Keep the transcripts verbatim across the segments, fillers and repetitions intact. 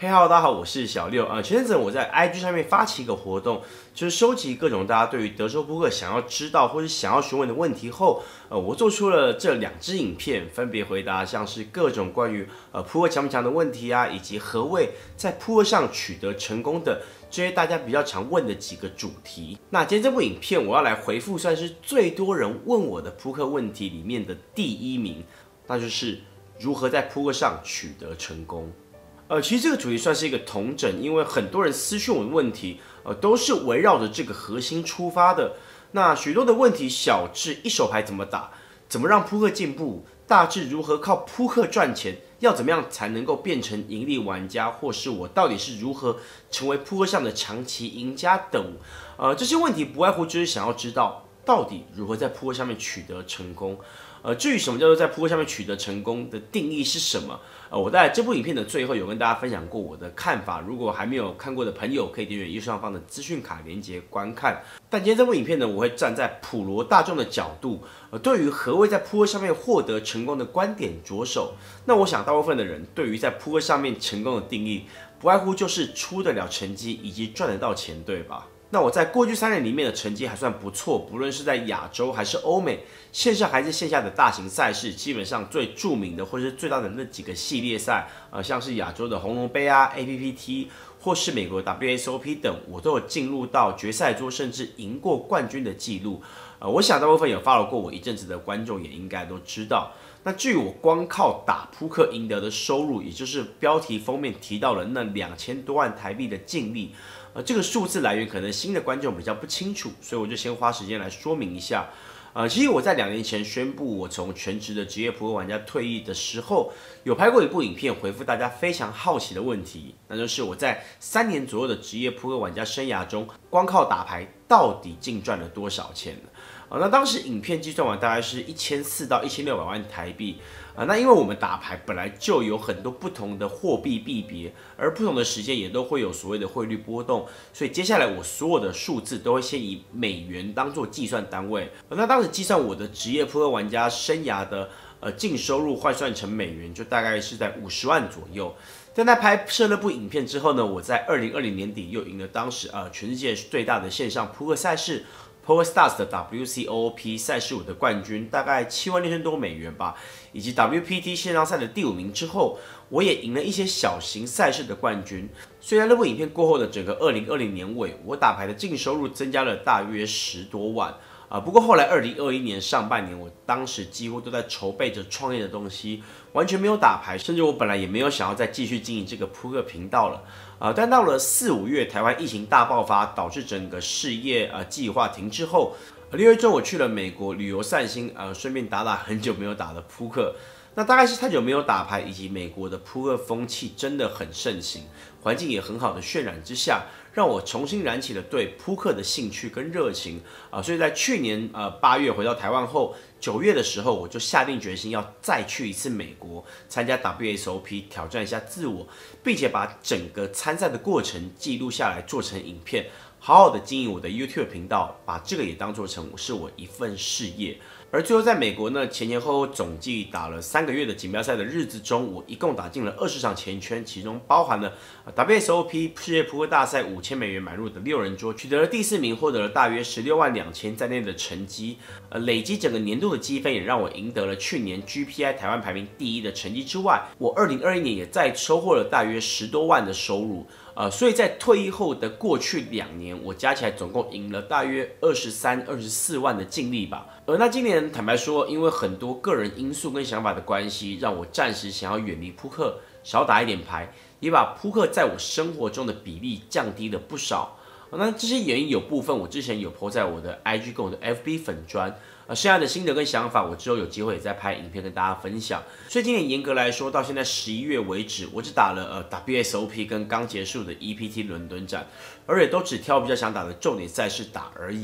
嘿哈喽，大家好，我是小六。呃，前阵子我在 I G 上面发起一个活动，就是收集各种大家对于德州扑克想要知道或是想要询问的问题后，呃，我做出了这两支影片，分别回答像是各种关于呃扑克强不强的问题啊，以及何谓在扑克上取得成功的这些大家比较常问的几个主题。那今天这部影片我要来回复算是最多人问我的扑克问题里面的第一名，那就是如何在扑克上取得成功。呃，其实这个主题算是一个统整，因为很多人私讯我的问题，呃，都是围绕着这个核心出发的。那许多的问题，小至一手牌怎么打，怎么让扑克进步，大至如何靠扑克赚钱，要怎么样才能够变成盈利玩家，或是我到底是如何成为扑克上的长期赢家等，呃，这些问题不外乎就是想要知道到底如何在扑克上面取得成功。呃，至于什么叫做在扑克上面取得成功的定义是什么？呃，我在这部影片的最后有跟大家分享过我的看法，如果还没有看过的朋友，可以点选右上方的资讯卡连结观看。但今天这部影片呢，我会站在普罗大众的角度，呃，对于何谓在扑克上面获得成功的观点着手。那我想大部分的人对于在扑克上面成功的定义，不外乎就是出得了成绩以及赚得到钱，对吧？那我在过去三年里面的成绩还算不错，不论是在亚洲还是欧美，线上还是线下的大型赛事，基本上最著名的或是最大的那几个系列赛，呃，像是亚洲的红龙杯啊、A P P T， 或是美国的 W S O P 等，我都有进入到决赛桌，甚至赢过冠军的记录。呃，我想大部分有 follow 过我一阵子的观众也应该都知道。那至于我光靠打扑克赢得的收入，也就是标题封面提到了那两千多万台币的净利。呃，这个数字来源可能新的观众比较不清楚，所以我就先花时间来说明一下。呃，其实我在两年前宣布我从全职的职业扑克玩家退役的时候，有拍过一部影片回复大家非常好奇的问题，那就是我在三年左右的职业扑克玩家生涯中，光靠打牌到底净赚了多少钱？呃，那当时影片计算完大概是一千四到一千六百万台币。啊，那因为我们打牌本来就有很多不同的货币币别，而不同的时间也都会有所谓的汇率波动，所以接下来我所有的数字都会先以美元当做计算单位。那当时计算我的职业扑克玩家生涯的呃净收入换算成美元，就大概是在五十万左右。但在拍摄那部影片之后呢，我在二零二零年底又赢了当时呃全世界最大的线上扑克赛事。PokerStars 的 W C O O P 赛事五的冠军，大概七万六千多美元吧，以及 W P T 线上赛的第五名之后，我也赢了一些小型赛事的冠军。虽然那部影片过后的整个二零二零年尾，我打牌的净收入增加了大约十多万啊、呃。不过后来二零二一年上半年，我当时几乎都在筹备着创业的东西，完全没有打牌，甚至我本来也没有想要再继续经营这个扑克频道了。呃，但到了四五月，台湾疫情大爆发，导致整个事业呃计划停滞后，六月中我去了美国旅游散心，呃，顺便打打很久没有打的扑克。那大概是太久没有打牌，以及美国的扑克风气真的很盛行，环境也很好的渲染之下，让我重新燃起了对扑克的兴趣跟热情啊、呃！所以在去年呃八月回到台湾后，九月的时候我就下定决心要再去一次美国参加 W S O P， 挑战一下自我，并且把整个参赛的过程记录下来，做成影片，好好的经营我的 YouTube 频道，把这个也当做成是我一份事业。而最后在美国呢，前前后后总计打了三个月的锦标赛的日子中，我一共打进了二十场前圈，其中包含了 W S O P 世界扑克大赛五千美元买入的六人桌，取得了第四名，获得了大约十六万两千在内的成绩。呃，累积整个年度的积分也让我赢得了去年 G P I 台湾排名第一的成绩之外，我二零二一年也再收获了大约十多万的收入。呃，所以在退役后的过去两年，我加起来总共赢了大约二十三、二十四万的净利吧。而那今年坦白说，因为很多个人因素跟想法的关系，让我暂时想要远离扑克，少打一点牌，也把扑克在我生活中的比例降低了不少。那这些原因有部分我之前有 po 在我的 I G 跟我的 F B 粉专，呃，剩下的心得跟想法，我之后有机会也再拍影片跟大家分享。所以今年严格来说，到现在十一月为止，我只打了呃 W S O P 跟刚结束的 E P T 伦敦站，而且都只挑比较想打的重点赛事打而已。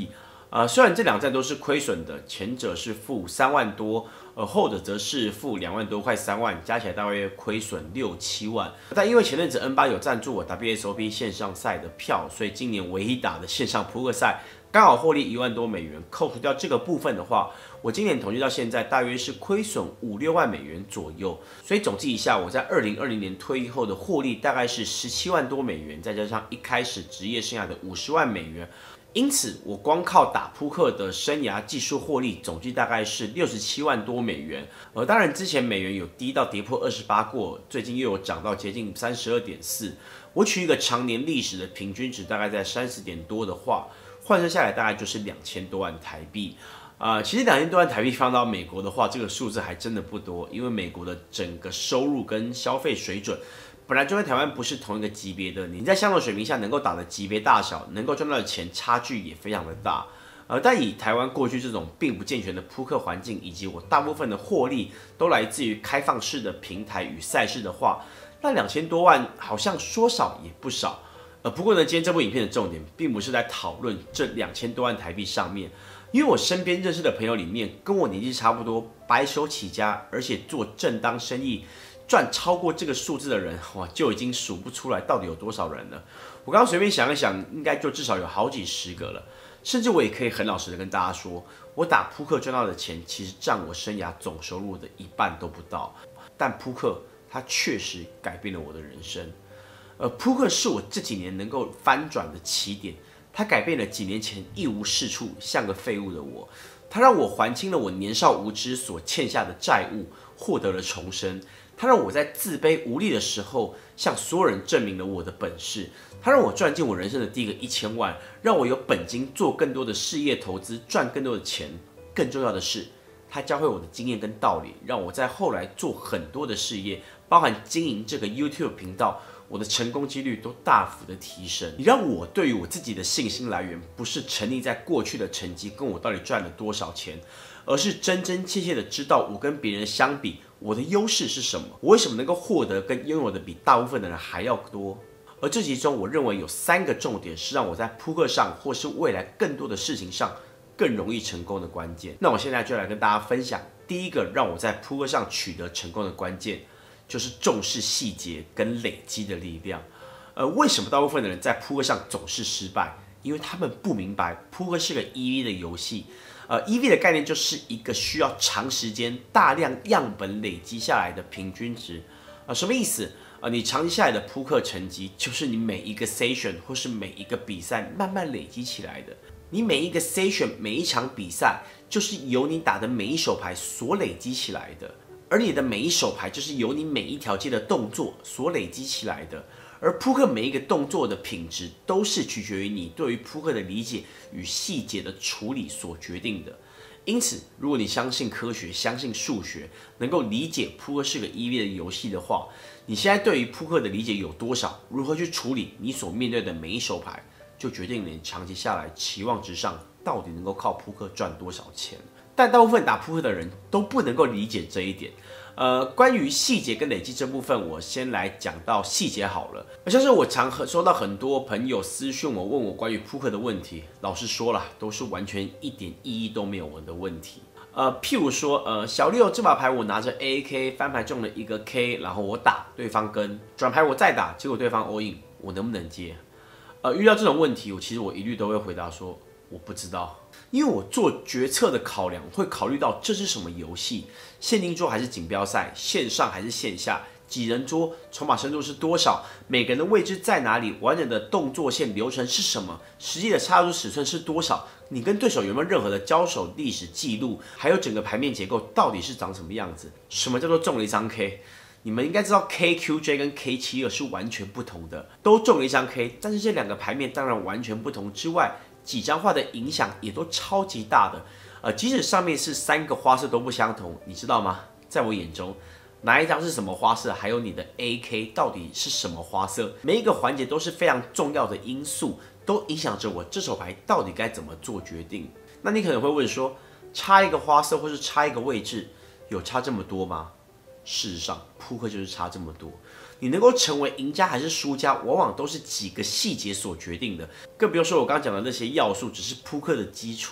呃，虽然这两站都是亏损的，前者是负三万多，而后者则是负两万多，快三万，加起来大约亏损六七万。但因为前阵子 N 八有赞助我 W S O P 线上赛的票，所以今年唯一打的线上扑克赛刚好获利一万多美元。扣除掉这个部分的话，我今年统计到现在大约是亏损五六万美元左右。所以总计一下，我在二零二零年退役后的获利大概是十七万多美元，再加上一开始职业生涯的五十万美元。因此，我光靠打扑克的生涯技术获利，总计大概是六十七万多美元。而当然，之前美元有低到跌破二十八过，最近又有涨到接近三十二点四。我取一个常年历史的平均值，大概在三十点多的话，换算下来大概就是两千多万台币。啊、呃，其实两千多万台币放到美国的话，这个数字还真的不多，因为美国的整个收入跟消费水准本来就跟台湾不是同一个级别的，你在相同水平下能够打的级别大小，能够赚到的钱差距也非常的大。呃，但以台湾过去这种并不健全的扑克环境，以及我大部分的获利都来自于开放式的平台与赛事的话，那两千多万好像说少也不少。呃，不过呢，今天这部影片的重点并不是在讨论这两千多万台币上面，因为我身边认识的朋友里面，跟我年纪差不多，白手起家，而且做正当生意，赚超过这个数字的人，哇，就已经数不出来到底有多少人了。我刚刚随便想一想，应该就至少有好几十个了。甚至我也可以很老实的跟大家说，我打扑克赚到的钱，其实占我生涯总收入的一半都不到。但扑克它确实改变了我的人生。呃，扑克是我这几年能够翻转的起点，它改变了几年前一无是处、像个废物的我。它让我还清了我年少无知所欠下的债务，获得了重生。它让我在自卑无力的时候，向所有人证明了我的本事。它让我赚进我人生的第一个一千万，让我有本金做更多的事业投资，赚更多的钱。更重要的是，它教会我的经验跟道理，让我在后来做很多的事业，包含经营这个 YouTube 频道，我的成功几率都大幅的提升。你让我对于我自己的信心来源，不是沉溺在过去的成绩跟我到底赚了多少钱，而是真真切切的知道我跟别人相比，我的优势是什么，我为什么能够获得跟拥有的比大部分的人还要多。而这其中，我认为有三个重点是让我在扑克上，或是未来更多的事情上更容易成功的关键。那我现在就来跟大家分享第一个让我在扑克上取得成功的关键，就是重视细节跟累积的力量。呃，为什么大部分的人在扑克上总是失败？因为他们不明白扑克是个 E V 的游戏。呃 ，E V 的概念就是一个需要长时间、大量样本累积下来的平均值。呃，什么意思？呃，你长期下来的扑克成绩，就是你每一个 session 或是每一个比赛慢慢累积起来的。你每一个 session 每一场比赛，就是由你打的每一手牌所累积起来的。而你的每一手牌，就是由你每一条街的动作所累积起来的。而扑克每一个动作的品质，都是取决于你对于扑克的理解与细节的处理所决定的。因此，如果你相信科学、相信数学，能够理解扑克是个 E V 的游戏的话，你现在对于扑克的理解有多少？如何去处理你所面对的每一手牌，就决定了你长期下来期望值上到底能够靠扑克赚多少钱。但大部分打扑克的人都不能够理解这一点。呃，关于细节跟累积这部分，我先来讲到细节好了。像是我常收到很多朋友私讯我，问我关于扑克的问题，老实说啦，都是完全一点意义都没有的问题。呃，譬如说，呃，小六这把牌我拿着 A K 翻牌中了一个 K， 然后我打，对方跟转牌我再打，结果对方 all in， 我能不能接？呃，遇到这种问题，我其实我一律都会回答说我不知道。因为我做决策的考量会考虑到这是什么游戏，限定桌还是锦标赛，线上还是线下，几人桌，筹码深度是多少，每个人的位置在哪里，完整的动作线流程是什么，实际的插入尺寸是多少，你跟对手有没有任何的交手历史记录，还有整个牌面结构到底是长什么样子。什么叫做中了一张 K？ 你们应该知道 K Q J 跟 K 七二是完全不同的，都中了一张 K， 但是这两个牌面当然完全不同之外，几张画的影响也都超级大的，呃，即使上面是三个花色都不相同，你知道吗？在我眼中，哪一张是什么花色，还有你的 A K 到底是什么花色，每一个环节都是非常重要的因素，都影响着我这手牌到底该怎么做决定。那你可能会问说，差一个花色或是差一个位置，有差这么多吗？事实上，扑克就是差这么多。你能够成为赢家还是输家，往往都是几个细节所决定的。更不用说我刚刚讲的那些要素，只是扑克的基础。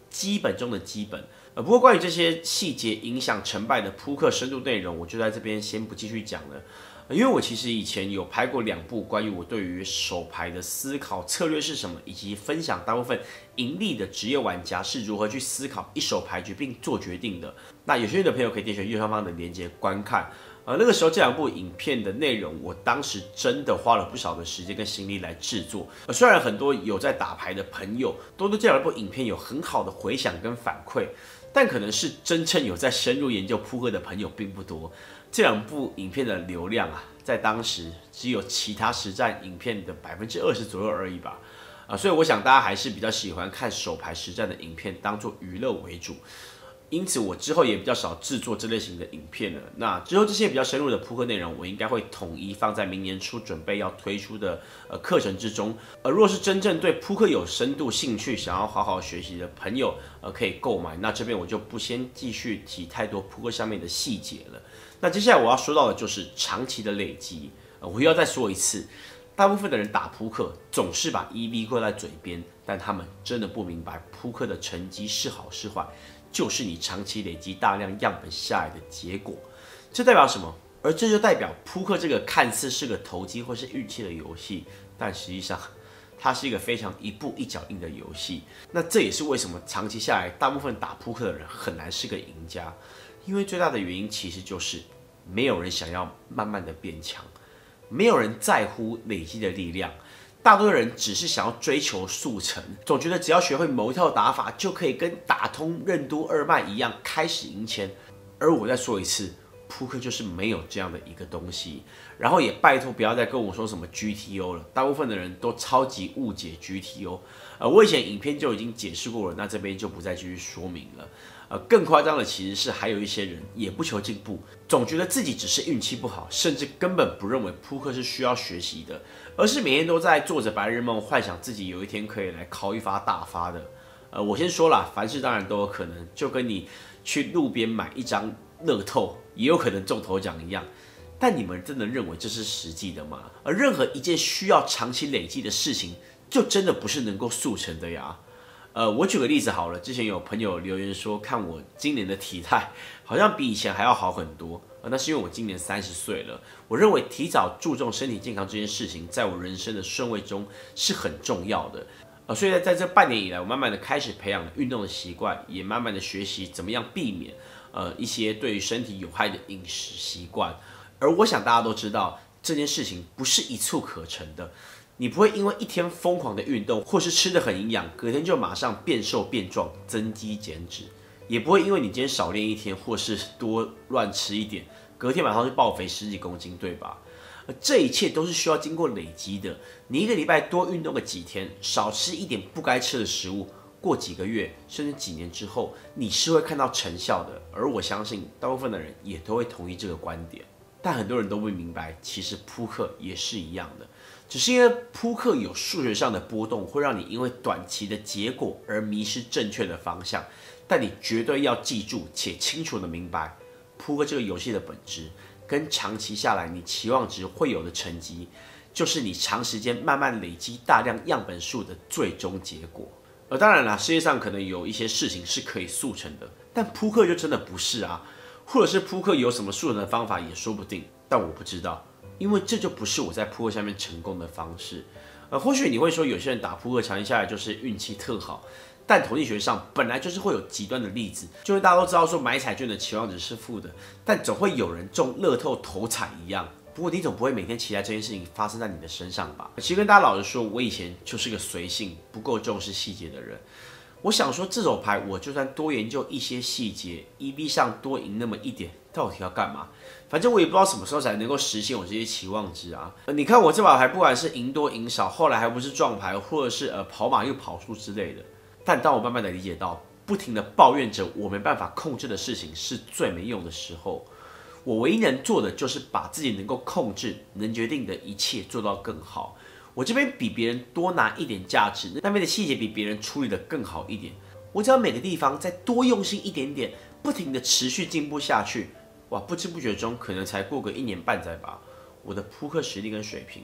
基本中的基本。呃，不过关于这些细节影响成败的扑克深度内容，我就在这边先不继续讲了。因为我其实以前有拍过两部关于我对于手牌的思考策略是什么，以及分享大部分盈利的职业玩家是如何去思考一手牌局并做决定的。那有兴趣的朋友可以点选右上方的链接观看。呃，那个时候这两部影片的内容，我当时真的花了不少的时间跟心力来制作。呃，虽然很多有在打牌的朋友都对这两部影片有很好的回响跟反馈，但可能是真正有在深入研究扑克的朋友并不多。这两部影片的流量啊，在当时只有其他实战影片的百分之二十左右而已吧。啊，所以我想大家还是比较喜欢看手牌实战的影片，当做娱乐为主。因此，我之后也比较少制作这类型的影片了。那之后这些比较深入的扑克内容，我应该会统一放在明年初准备要推出的呃课程之中。而若是真正对扑克有深度兴趣，想要好好学习的朋友，呃，可以购买。那这边我就不先继续提太多扑克上面的细节了。那接下来我要说到的就是长期的累积。呃，我又要再说一次。大部分的人打扑克总是把 E V 挂在嘴边，但他们真的不明白扑克的成绩是好是坏，就是你长期累积大量样本下来的结果。这代表什么？而这就代表扑克这个看似是个投机或是运气的游戏，但实际上它是一个非常一步一脚印的游戏。那这也是为什么长期下来，大部分打扑克的人很难是个赢家，因为最大的原因其实就是没有人想要慢慢的变强。没有人在乎累积的力量，大多数人只是想要追求速成，总觉得只要学会某一套打法，就可以跟打通任督二脉一样开始赢钱。而我再说一次，扑克就是没有这样的一个东西。然后也拜托不要再跟我说什么 G T O 了，大部分的人都超级误解 G T O。呃，我以前影片就已经解释过了，那这边就不再继续说明了。呃，更夸张的其实是还有一些人也不求进步，总觉得自己只是运气不好，甚至根本不认为扑克是需要学习的，而是每天都在做着白日梦，幻想自己有一天可以来考一发大发的。呃，我先说啦，凡事当然都有可能，就跟你去路边买一张乐透，也有可能中头奖一样。但你们真的认为这是实际的吗？而任何一件需要长期累积的事情，就真的不是能够速成的呀。呃，我举个例子好了，之前有朋友留言说，看我今年的体态好像比以前还要好很多，呃，那是因为我今年三十岁了。我认为提早注重身体健康这件事情，在我人生的顺位中是很重要的。呃，所以在这半年以来，我慢慢的开始培养了运动的习惯，也慢慢的学习怎么样避免呃一些对于身体有害的饮食习惯。而我想大家都知道，这件事情不是一蹴可成的。你不会因为一天疯狂的运动，或是吃得很营养，隔天就马上变瘦变壮、增肌减脂；也不会因为你今天少练一天，或是多乱吃一点，隔天马上就爆肥十几公斤，对吧？而这一切都是需要经过累积的。你一个礼拜多运动个几天，少吃一点不该吃的食物，过几个月甚至几年之后，你是会看到成效的。而我相信，大部分的人也都会同意这个观点。但很多人都不明白，其实扑克也是一样的。只是因为扑克有数学上的波动，会让你因为短期的结果而迷失正确的方向。但你绝对要记住且清楚的明白，扑克这个游戏的本质，跟长期下来你期望值会有的成绩，就是你长时间慢慢累积大量样本数的最终结果。而当然啦，世界上可能有一些事情是可以速成的，但扑克就真的不是啊。或者是扑克有什么速成的方法也说不定，但我不知道。因为这就不是我在扑克下面成功的方式。呃，或许你会说，有些人打扑克长期下来就是运气特好，但统计学上本来就是会有极端的例子，就跟大家都知道说买彩券的期望值是负的，但总会有人中乐透头彩一样。不过你总不会每天期待这件事情发生在你的身上吧？其实跟大家老实说，我以前就是个随性、不够重视细节的人。我想说，这手牌我就算多研究一些细节 ，E V 上多赢那么一点，到底要干嘛？反正我也不知道什么时候才能够实现我这些期望值啊！呃、你看我这把牌，不管是赢多赢少，后来还不是撞牌，或者是呃跑马又跑输之类的。但当我慢慢的理解到，不停的抱怨着我没办法控制的事情是最没用的时候，我唯一能做的就是把自己能够控制、能决定的一切做到更好。我这边比别人多拿一点价值，那边的细节比别人处理的更好一点。我只要每个地方再多用心一点点，不停的持续进步下去，哇，不知不觉中可能才过个一年半载吧，我的扑克实力跟水平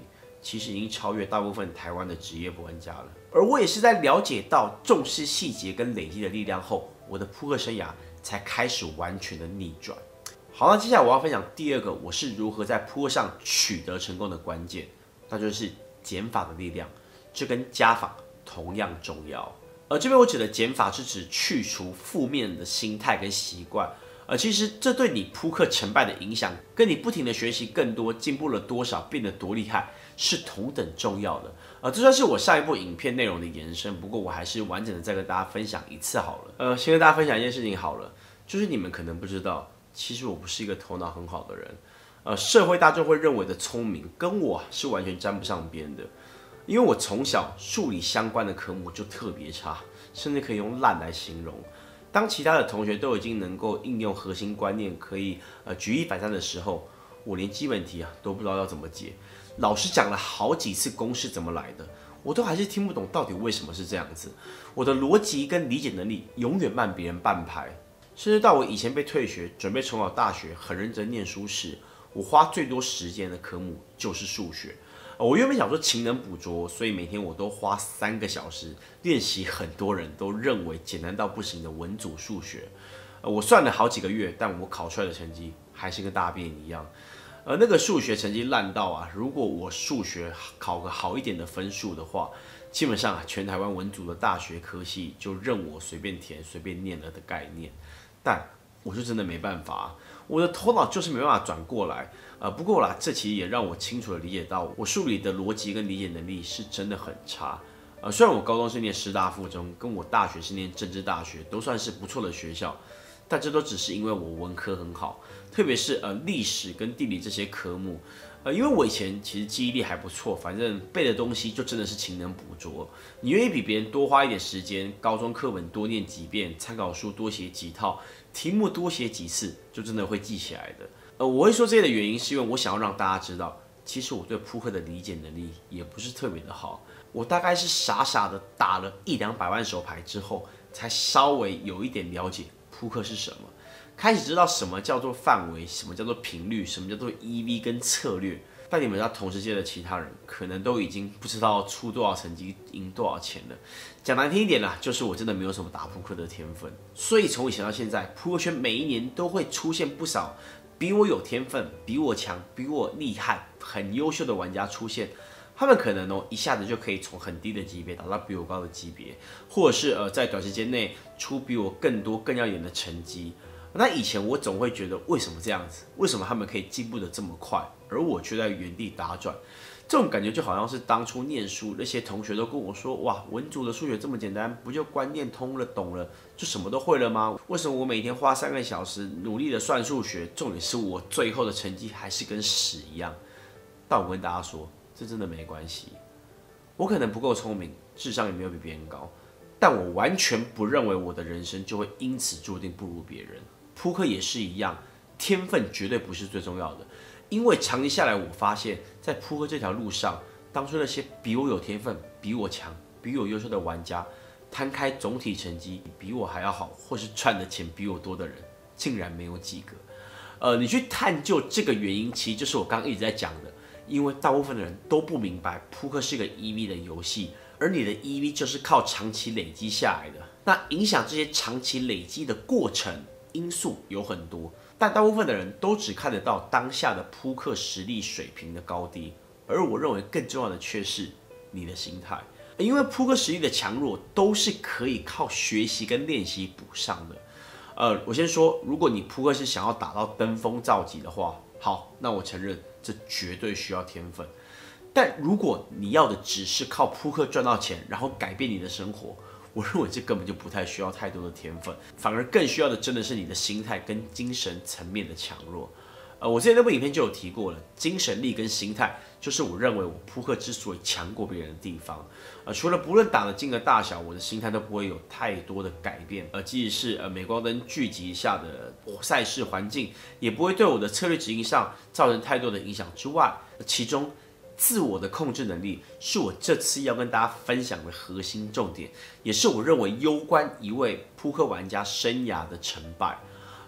其实已经超越大部分台湾的职业玩家了。而我也是在了解到重视细节跟累积的力量后，我的扑克生涯才开始完全的逆转。好，那接下来我要分享第二个我是如何在扑克上取得成功的关键，那就是减法的力量，这跟加法同样重要。而这边我指的减法是指去除负面的心态跟习惯。呃，其实这对你扑克成败的影响，跟你不停的学习更多、进步了多少、变得多厉害，是同等重要的。呃，这算是我上一部影片内容的延伸，不过我还是完整的再跟大家分享一次好了。呃，先跟大家分享一件事情好了，就是你们可能不知道，其实我不是一个头脑很好的人。呃，社会大众会认为的聪明，跟我是完全沾不上边的，因为我从小数理相关的科目就特别差，甚至可以用烂来形容。当其他的同学都已经能够应用核心观念，可以呃举一反三的时候，我连基本题啊都不知道要怎么解。老师讲了好几次公式怎么来的，我都还是听不懂到底为什么是这样子。我的逻辑跟理解能力永远慢别人半拍，甚至到我以前被退学，准备重考大学，很认真念书时，我花最多时间的科目就是数学。我原本想说勤能补拙，所以每天我都花三个小时练习很多人都认为简单到不行的文组数学。我算了好几个月，但我考出来的成绩还是跟大便一样。呃，那个数学成绩烂到啊，如果我数学考个好一点的分数的话，基本上啊，全台湾文组的大学科系就任我随便填、随便念了的概念。但我就真的没办法啊，我的头脑就是没办法转过来。呃，不过啦，这其实也让我清楚的理解到，我数理的逻辑跟理解能力是真的很差。呃，虽然我高中是念师大附中，跟我大学是念政治大学，都算是不错的学校，但这都只是因为我文科很好，特别是呃历史跟地理这些科目。呃，因为我以前其实记忆力还不错，反正背的东西就真的是勤能补拙。你愿意比别人多花一点时间，高中课本多念几遍，参考书多写几套，题目多写几次，就真的会记起来的。呃，我会说这些的原因，是因为我想要让大家知道，其实我对扑克的理解能力也不是特别的好。我大概是傻傻的打了一两百万手牌之后，才稍微有一点了解扑克是什么，开始知道什么叫做范围，什么叫做频率，什么叫做 E V 跟策略。但你们在同世界的其他人，可能都已经不知道出多少成绩赢多少钱了。讲难听一点啦，就是我真的没有什么打扑克的天分。所以从以前到现在，扑克圈每一年都会出现不少比我有天分、比我强、比我厉害、很优秀的玩家出现。他们可能哦一下子就可以从很低的级别打到比我高的级别，或者是呃在短时间内出比我更多更耀眼的成绩。那以前我总会觉得为什么这样子？为什么他们可以进步的这么快，而我却在原地打转？这种感觉就好像是当初念书那些同学都跟我说，哇，文组的数学这么简单，不就观念通了懂了，就什么都会了吗？为什么我每天花三个小时努力的算数学，重点是我最后的成绩还是跟屎一样？但我跟大家说，这真的没关系。我可能不够聪明，智商也没有比别人高，但我完全不认为我的人生就会因此注定不如别人。扑克也是一样，天分绝对不是最重要的，因为长期下来，我发现，在扑克这条路上，当初那些比我有天分、比我强、比我优秀的玩家，摊开总体成绩比我还要好，或是赚的钱比我多的人，竟然没有几个。呃，你去探究这个原因，其实就是我刚刚一直在讲的，因为大部分的人都不明白，扑克是个 E V 的游戏，而你的 E V 就是靠长期累积下来的。那影响这些长期累积的过程因素有很多，但大部分的人都只看得到当下的扑克实力水平的高低，而我认为更重要的却是你的心态，因为扑克实力的强弱都是可以靠学习跟练习补上的。呃，我先说，如果你扑克是想要打到登峰造极的话，好，那我承认这绝对需要天分。但如果你要的只是靠扑克赚到钱，然后改变你的生活，我认为这根本就不太需要太多的天分，反而更需要的真的是你的心态跟精神层面的强弱。呃，我之前那部影片就有提过了，精神力跟心态就是我认为我扑克之所以强过别人的地方。呃，除了不论打的金额大小，我的心态都不会有太多的改变。呃，即使是呃镁光灯聚集下的赛事环境，也不会对我的策略执行上造成太多的影响之外，其中自我的控制能力是我这次要跟大家分享的核心重点，也是我认为攸关一位扑克玩家生涯的成败。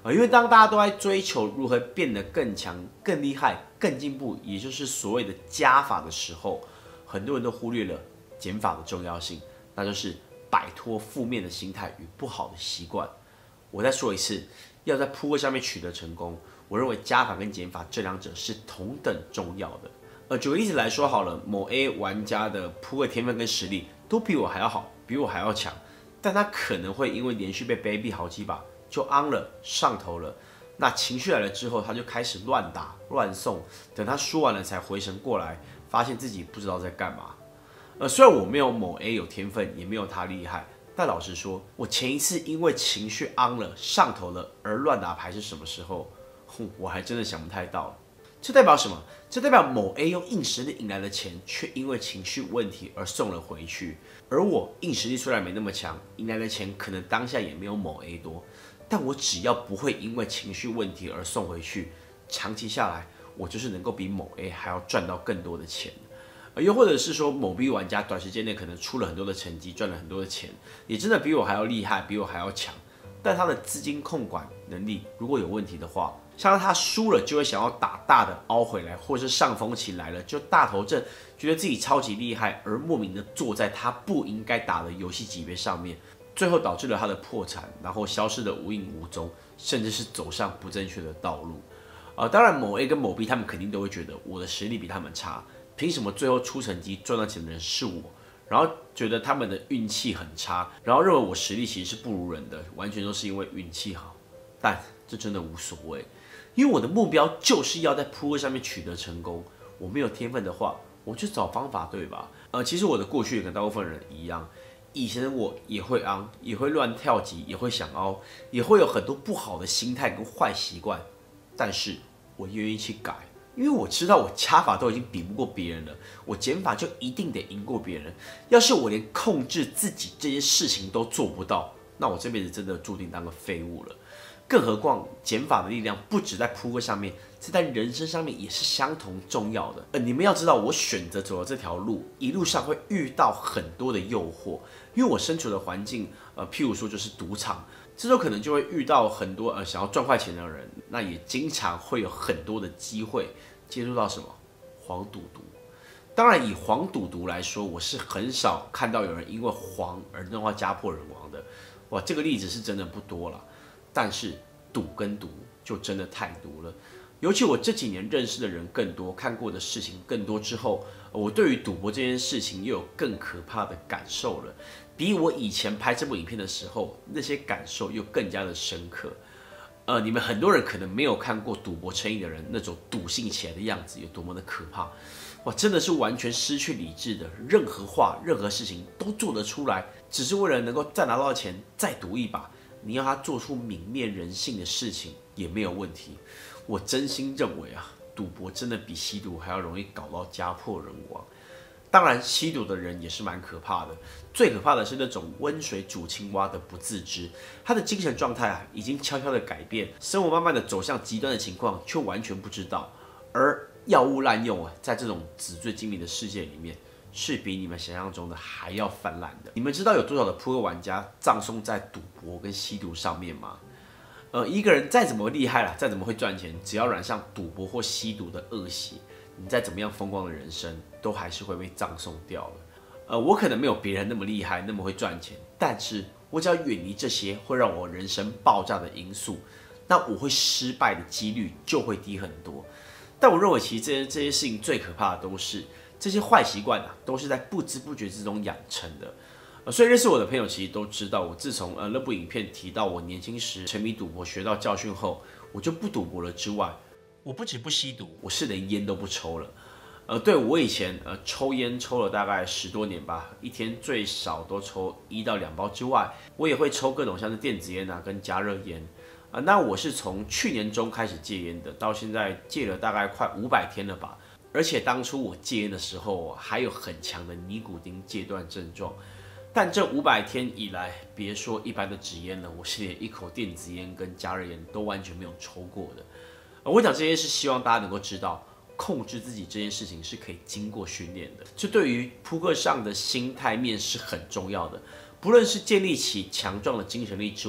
呃，因为当大家都在追求如何变得更强、更厉害、更进步，也就是所谓的加法的时候，很多人都忽略了减法的重要性，那就是摆脱负面的心态与不好的习惯。我再说一次，要在扑克上面取得成功，我认为加法跟减法这两者是同等重要的。呃，举个例子来说好了，某 A 玩家的扑克天分跟实力都比我还要好，比我还要强，但他可能会因为连续被卑鄙好几把就昂了，上头了。那情绪来了之后，他就开始乱打乱送，等他输完了才回神过来，发现自己不知道在干嘛。呃，虽然我没有某 A 有天分，也没有他厉害，但老实说，我前一次因为情绪昂了、上头了而乱打牌是什么时候？哼，我还真的想不太到了。这代表什么？这代表某 A 用硬实力赢来的钱，却因为情绪问题而送了回去。而我硬实力虽然没那么强，赢来的钱可能当下也没有某 A 多，但我只要不会因为情绪问题而送回去，长期下来，我就是能够比某 A 还要赚到更多的钱。又或者是说，某 B 玩家短时间内可能出了很多的成绩，赚了很多的钱，也真的比我还要厉害，比我还要强。但他的资金控管能力如果有问题的话，像他输了就会想要打大的凹回来，或是上风期来了就大头阵，觉得自己超级厉害，而莫名的坐在他不应该打的游戏级别上面，最后导致了他的破产，然后消失的无影无踪，甚至是走上不正确的道路。呃，当然某 A 跟某 B 他们肯定都会觉得我的实力比他们差。凭什么最后出成绩赚到钱的人是我？然后觉得他们的运气很差，然后认为我实力其实是不如人的，完全都是因为运气好。但这真的无所谓，因为我的目标就是要在扑克上面取得成功。我没有天分的话，我就找方法，对吧？呃，其实我的过去跟大部分人一样，以前的我也会昂，也会乱跳级，也会想凹，也会有很多不好的心态跟坏习惯，但是我愿意去改。因为我知道我加法都已经比不过别人了，我减法就一定得赢过别人。要是我连控制自己这件事情都做不到，那我这辈子真的注定当个废物了。更何况减法的力量不止在扑克上面，这在人生上面也是相同重要的。呃，你们要知道，我选择走的这条路，一路上会遇到很多的诱惑，因为我身处的环境，呃，譬如说就是赌场。这时候可能就会遇到很多呃想要赚快钱的人，那也经常会有很多的机会接触到什么黄赌毒。当然，以黄赌毒来说，我是很少看到有人因为黄而弄到家破人亡的。哇，这个例子是真的不多了。但是赌跟毒就真的太毒了。尤其我这几年认识的人更多，看过的事情更多之后，我对于赌博这件事情又有更可怕的感受了。比我以前拍这部影片的时候，那些感受又更加的深刻。呃，你们很多人可能没有看过赌博成瘾的人那种赌性起来的样子有多么的可怕。哇，真的是完全失去理智的，任何话、任何事情都做得出来，只是为了能够再拿到钱，再赌一把。你要他做出泯灭人性的事情也没有问题。我真心认为啊，赌博真的比吸毒还要容易搞到家破人亡。当然，吸毒的人也是蛮可怕的。最可怕的是那种温水煮青蛙的不自知，他的精神状态啊已经悄悄的改变，生活慢慢的走向极端的情况，却完全不知道。而药物滥用啊，在这种纸醉金迷的世界里面，是比你们想象中的还要泛滥的。你们知道有多少的扑克玩家葬送在赌博跟吸毒上面吗？呃，一个人再怎么厉害啦，再怎么会赚钱，只要染上赌博或吸毒的恶习，你再怎么样风光的人生，都还是会被葬送掉了。呃，我可能没有别人那么厉害，那么会赚钱，但是我只要远离这些会让我人生爆炸的因素，那我会失败的几率就会低很多。但我认为，其实这些这些事情最可怕的都是这些坏习惯啊，都是在不知不觉之中养成的。呃，所以认识我的朋友其实都知道，我自从呃那部影片提到我年轻时沉迷赌博学到教训后，我就不赌博了之外，我不止不吸毒，我是连烟都不抽了。呃，对，我以前呃抽烟抽了大概十多年吧，一天最少都抽一到两包之外，我也会抽各种像是电子烟啊跟加热烟。啊、呃，那我是从去年中开始戒烟的，到现在戒了大概快五百天了吧。而且当初我戒烟的时候还有很强的尼古丁戒断症状，但这五百天以来，别说一般的纸烟了，我是连一口电子烟跟加热烟都完全没有抽过的。呃、我讲这些是希望大家能够知道，控制自己这件事情是可以经过训练的，这对于扑克上的心态面是很重要的。不论是建立起强壮的精神力之外，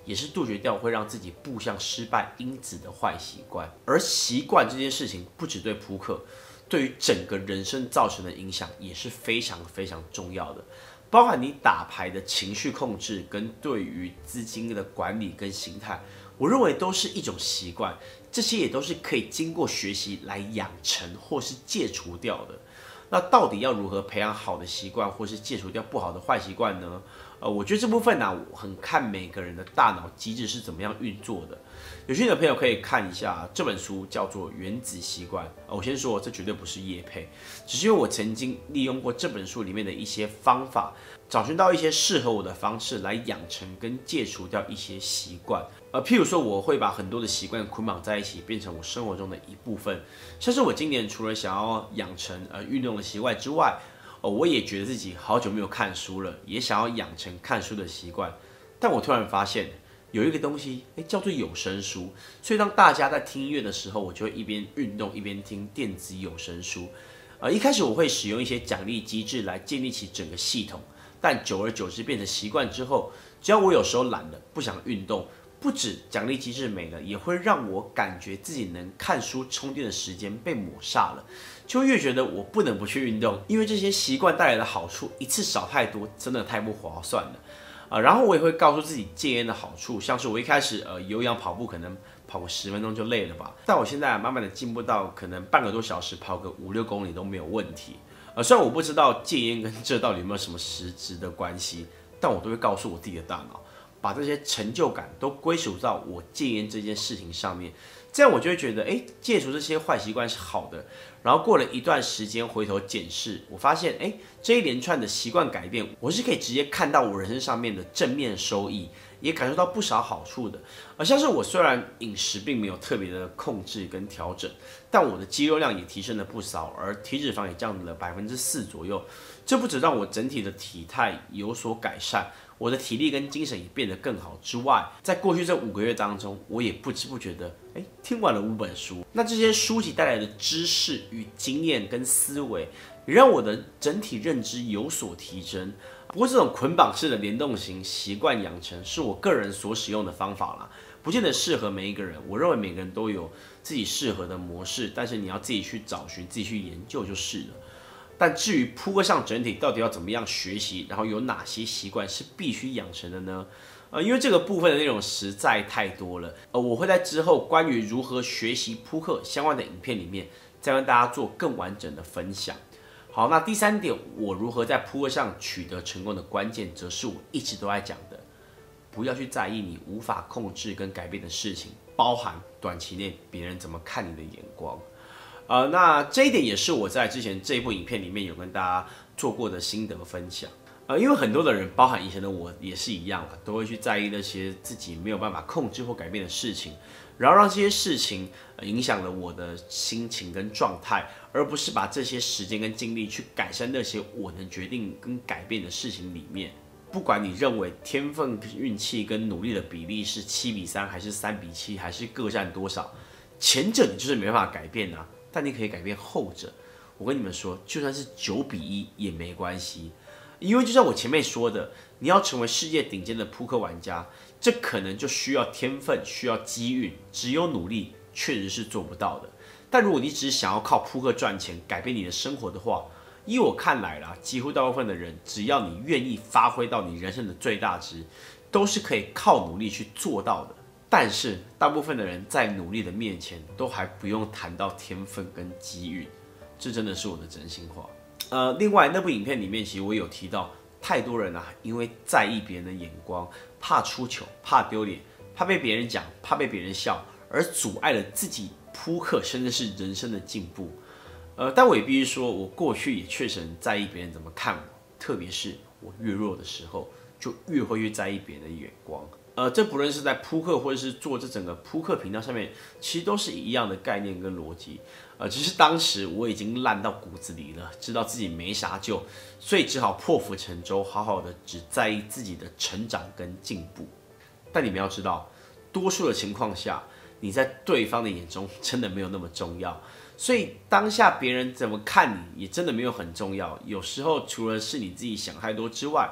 也是杜绝掉会让自己步向失败因子的坏习惯。而习惯这件事情，不只对扑克，对于整个人生造成的影响也是非常非常重要的。包含你打牌的情绪控制，跟对于资金的管理跟心态，我认为都是一种习惯，这些也都是可以经过学习来养成或是戒除掉的。那到底要如何培养好的习惯，或是戒除掉不好的坏习惯呢？呃，我觉得这部分呢、啊，我很看每个人的大脑机制是怎么样运作的。有兴趣的朋友可以看一下这本书，叫做《原子习惯》。呃，我先说，这绝对不是业配，只是因为我曾经利用过这本书里面的一些方法，找寻到一些适合我的方式来养成跟戒除掉一些习惯。呃，譬如说，我会把很多的习惯捆绑在一起，变成我生活中的一部分。像是我今年除了想要养成呃运动的习惯之外，哦，我也觉得自己好久没有看书了，也想要养成看书的习惯。但我突然发现，有一个东西，哎，叫做有声书。所以当大家在听音乐的时候，我就会一边运动一边听电子有声书。呃，一开始我会使用一些奖励机制来建立起整个系统，但久而久之变成习惯之后，只要我有时候懒了，不想运动，不止奖励机制没了，也会让我感觉自己能看书充电的时间被抹煞了，就越觉得我不能不去运动，因为这些习惯带来的好处一次少太多，真的太不划算了。呃，然后我也会告诉自己戒烟的好处，像是我一开始呃有氧跑步可能跑个十分钟就累了吧，但我现在慢慢的进步到可能半个多小时跑个五六公里都没有问题。呃，虽然我不知道戒烟跟这到底有没有什么实质的关系，但我都会告诉我自己的大脑，把这些成就感都归属到我戒烟这件事情上面，这样我就会觉得，哎，戒除这些坏习惯是好的。然后过了一段时间回头检视，我发现，哎，这一连串的习惯改变，我是可以直接看到我人生上面的正面收益，也感受到不少好处的。而像是我虽然饮食并没有特别的控制跟调整，但我的肌肉量也提升了不少，而体脂肪也降了百分之四左右。这不只让我整体的体态有所改善，我的体力跟精神也变得更好之外，在过去这五个月当中，我也不知不觉的，哎，听完了五本书。那这些书籍带来的知识与经验跟思维，也让我的整体认知有所提升。不过这种捆绑式的联动型习惯养成，是我个人所使用的方法啦，不见得适合每一个人。我认为每个人都有自己适合的模式，但是你要自己去找寻、自己去研究就是了。但至于扑克上整体到底要怎么样学习，然后有哪些习惯是必须养成的呢？呃，因为这个部分的内容实在太多了，呃，我会在之后关于如何学习扑克相关的影片里面，再跟大家做更完整的分享。好，那第三点，我如何在扑克上取得成功的关键，则是我一直都在讲的，不要去在意你无法控制跟改变的事情，包含短期内别人怎么看你的眼光。呃，那这一点也是我在之前这一部影片里面有跟大家做过的心得分享。呃，因为很多的人，包含以前的我也是一样啦，都会去在意那些自己没有办法控制或改变的事情，然后让这些事情影响了我的心情跟状态，而不是把这些时间跟精力去改善那些我能决定跟改变的事情里面。不管你认为天分、运气跟努力的比例是七比三，还是三比七，还是各占多少，前者你就是没办法改变啊，但你可以改变后者。我跟你们说，就算是九比一也没关系，因为就像我前面说的，你要成为世界顶尖的扑克玩家，这可能就需要天分，需要机运，只有努力确实是做不到的。但如果你只是想要靠扑克赚钱，改变你的生活的话，依我看来啦，几乎大部分的人，只要你愿意发挥到你人生的最大值，都是可以靠努力去做到的。但是大部分的人在努力的面前，都还不用谈到天分跟机遇，这真的是我的真心话。呃，另外那部影片里面，其实我有提到，太多人啊，因为在意别人的眼光，怕出糗，怕丢脸，怕被别人讲，怕被别人笑，而阻碍了自己扑克甚至是人生的进步。呃，但我也必须说，我过去也确实很在意别人怎么看我，特别是我越弱的时候，就越会越在意别人的眼光。呃，这不论是在扑克或者是做这整个扑克频道上面，其实都是一样的概念跟逻辑。呃，只是当时我已经烂到骨子里了，知道自己没啥救，所以只好破釜沉舟，好好的只在意自己的成长跟进步。但你们要知道，多数的情况下，你在对方的眼中真的没有那么重要，所以当下别人怎么看你，也真的没有很重要。有时候除了是你自己想太多之外，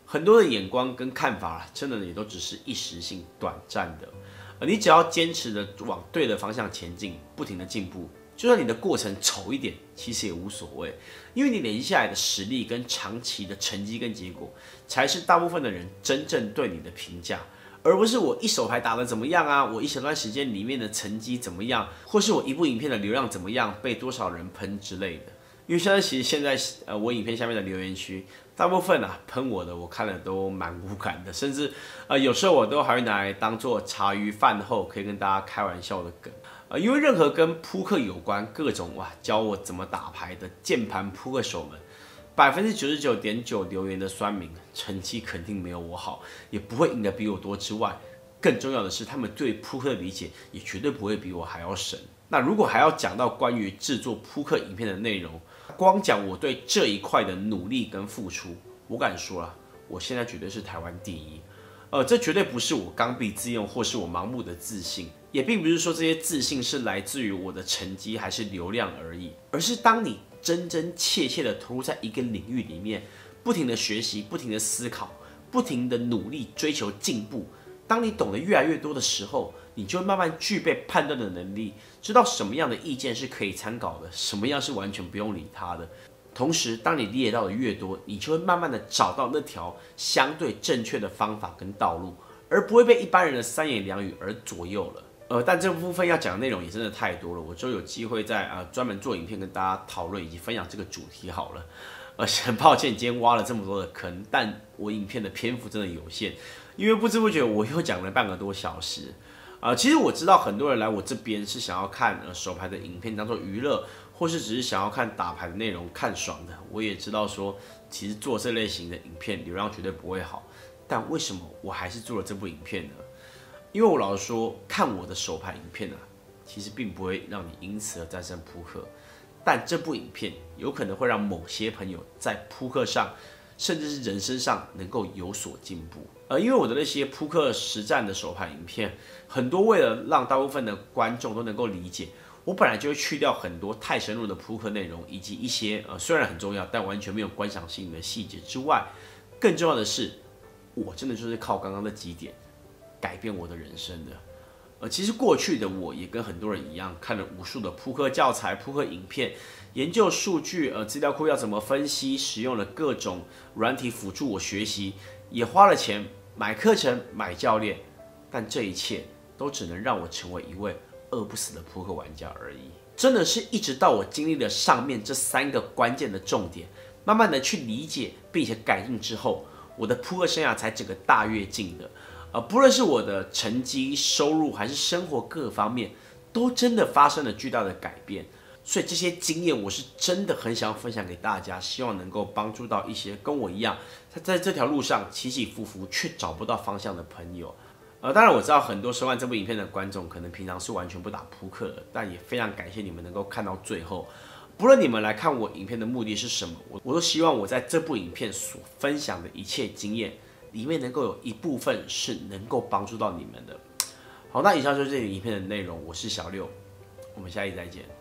很多的眼光跟看法，真的也都只是一时性、短暂的。呃，你只要坚持的往对的方向前进，不停的进步，就算你的过程丑一点，其实也无所谓，因为你累积下来的实力跟长期的成绩跟结果，才是大部分的人真正对你的评价。而不是我一手牌打得怎么样啊，我一小段时间里面的成绩怎么样，或是我一部影片的流量怎么样，被多少人喷之类的。因为现在其实现在呃我影片下面的留言区，大部分啊喷我的，我看了都蛮无感的，甚至呃有时候我都还会拿来当做茶余饭后可以跟大家开玩笑的梗。呃，因为任何跟扑克有关各种哇教我怎么打牌的键盘扑克手们，百分之九十九点九留言的酸民，成绩肯定没有我好，也不会赢得比我多之外，更重要的是他们对扑克的理解也绝对不会比我还要深。那如果还要讲到关于制作扑克影片的内容，光讲我对这一块的努力跟付出，我敢说啦，我现在绝对是台湾第一。呃，这绝对不是我刚愎自用或是我盲目的自信，也并不是说这些自信是来自于我的成绩还是流量而已，而是当你真真切切的投入在一个领域里面，不停的学习，不停的思考，不停的努力追求进步。当你懂得越来越多的时候，你就会慢慢具备判断的能力，知道什么样的意见是可以参考的，什么样是完全不用理它的。同时，当你理解到的越多，你就会慢慢的找到那条相对正确的方法跟道路，而不会被一般人的三言两语而左右了。呃，但这部分要讲的内容也真的太多了，我就有机会在呃专门做影片跟大家讨论以及分享这个主题好了。呃，很抱歉今天挖了这么多的坑，但我影片的篇幅真的有限，因为不知不觉我又讲了半个多小时。呃，其实我知道很多人来我这边是想要看呃手牌的影片当做娱乐，或是只是想要看打牌的内容看爽的。我也知道说，其实做这类型的影片流量绝对不会好，但为什么我还是做了这部影片呢？因为我老实说，看我的手牌影片啊，其实并不会让你因此而战胜扑克，但这部影片有可能会让某些朋友在扑克上，甚至是人生上能够有所进步。呃，因为我的那些扑克实战的手牌影片，很多为了让大部分的观众都能够理解，我本来就会去掉很多太深入的扑克内容，以及一些呃虽然很重要但完全没有观赏性的细节之外，更重要的是，我真的就是靠刚刚那几点改变我的人生的。呃，其实过去的我也跟很多人一样，看了无数的扑克教材、扑克影片，研究数据，呃，资料库要怎么分析，使用了各种软体辅助我学习，也花了钱买课程、买教练，但这一切都只能让我成为一位饿不死的扑克玩家而已。真的是一直到我经历了上面这三个关键的重点，慢慢的去理解并且改进之后，我的扑克生涯才整个大跃进的。呃，不论是我的成绩、收入还是生活各方面，都真的发生了巨大的改变。所以这些经验，我是真的很想要分享给大家，希望能够帮助到一些跟我一样，他在这条路上起起伏伏却找不到方向的朋友。呃，当然我知道很多收看这部影片的观众，可能平常是完全不打扑克的，但也非常感谢你们能够看到最后。不论你们来看我影片的目的是什么，我我都希望我在这部影片所分享的一切经验，里面能够有一部分是能够帮助到你们的。好，那以上就是这个影片的内容，我是小六，我们下期再见。